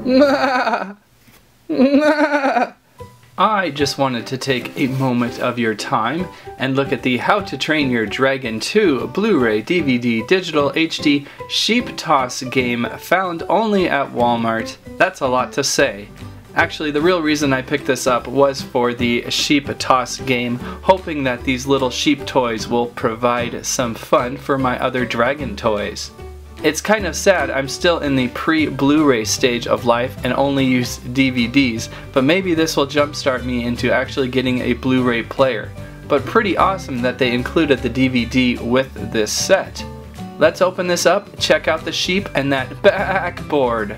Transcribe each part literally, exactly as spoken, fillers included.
I just wanted to take a moment of your time and look at the How to Train Your Dragon two Blu-ray D V D Digital H D Sheep Toss game found only at Walmart. That's a lot to say. Actually, the real reason I picked this up was for the Sheep Toss game, hoping that these little sheep toys will provide some fun for my other dragon toys. It's kind of sad I'm still in the pre-Blu-ray stage of life and only use D V Ds, but maybe this will jumpstart me into actually getting a Blu-ray player. But pretty awesome that they included the D V D with this set. Let's open this up, check out the sheep and that backboard.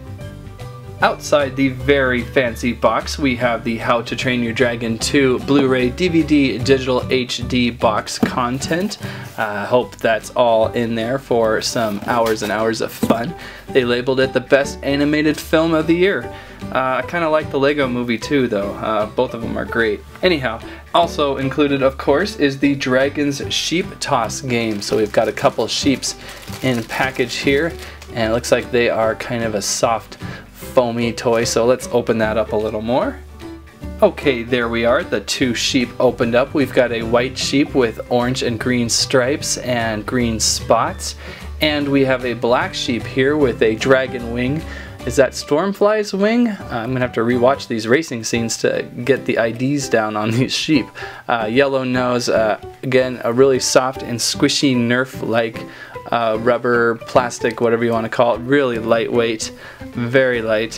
Outside the very fancy box, we have the How to Train Your Dragon two Blu-ray D V D Digital H D box content. I uh, hope that's all in there for some hours and hours of fun. They labeled it the best animated film of the year. Uh, I kind of like the Lego movie too, though. Uh, both of them are great. Anyhow, also included, of course, is the Dragons Sheep Toss game. So we've got a couple sheeps in package here, and it looks like they are kind of a soft, foamy toy, so let's open that up a little more. Okay, there we are, the two sheep opened up. We've got a white sheep with orange and green stripes and green spots, and we have a black sheep here with a dragon wing. Is that Stormfly's wing? Uh, I'm gonna have to rewatch these racing scenes to get the I Ds down on these sheep. Uh, yellow nose, uh, again, a really soft and squishy Nerf-like uh, rubber, plastic, whatever you want to call it, really lightweight, very light.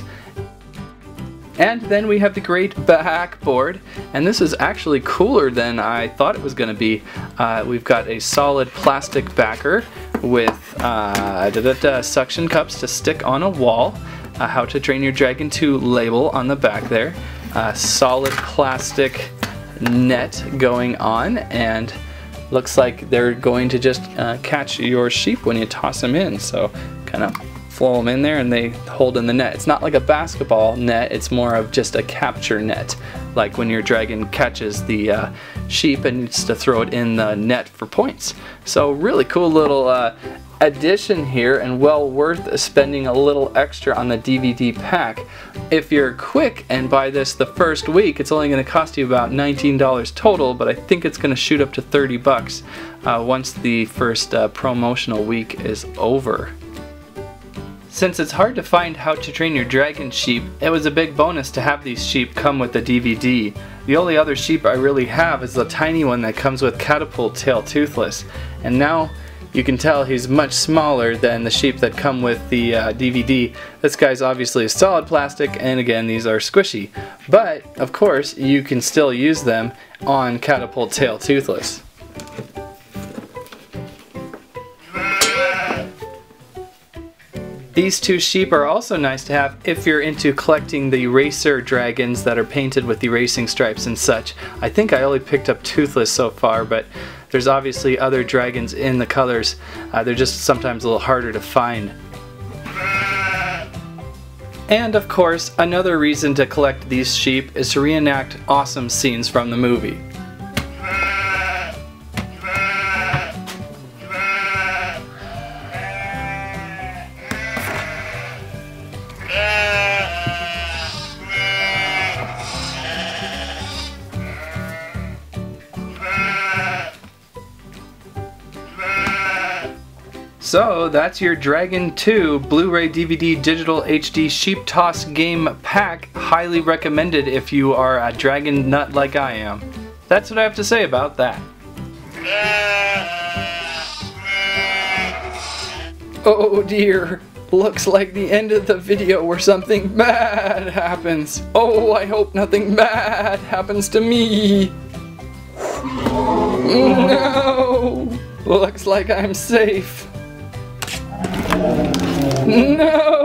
And then we have the great backboard, and this is actually cooler than I thought it was going to be. Uh, we've got a solid plastic backer with uh, da -da -da, suction cups to stick on a wall, a How to Train Your Dragon two label on the back there, uh, solid plastic net going on, and looks like they're going to just uh, catch your sheep when you toss them in, so kind of flow them in there and they hold in the net. It's not like a basketball net, it's more of just a capture net, like when your dragon catches the uh, sheep and needs to throw it in the net for points. So really cool little uh, addition here, and well worth spending a little extra on the D V D pack. If you're quick and buy this the first week, it's only going to cost you about nineteen dollars total, but I think it's going to shoot up to thirty bucks uh, once the first uh, promotional week is over. Since it's hard to find How to Train Your Dragon sheep, it was a big bonus to have these sheep come with the D V D. The only other sheep I really have is the tiny one that comes with Catapult Tail Toothless, and now you can tell he's much smaller than the sheep that come with the uh, D V D. This guy's obviously solid plastic, and again, these are squishy. But, of course, you can still use them on Catapult Tail Toothless. These two sheep are also nice to have if you're into collecting the racer dragons that are painted with the racing stripes and such. I think I only picked up Toothless so far, but there's obviously other dragons in the colors. Uh, they're just sometimes a little harder to find. And of course, another reason to collect these sheep is to reenact awesome scenes from the movie. So that's your Dragon two Blu-ray D V D Digital H D Sheep Toss game pack. Highly recommended if you are a dragon nut like I am. That's what I have to say about that. Oh dear, looks like the end of the video where something bad happens. Oh, I hope nothing bad happens to me. No, looks like I'm safe. No!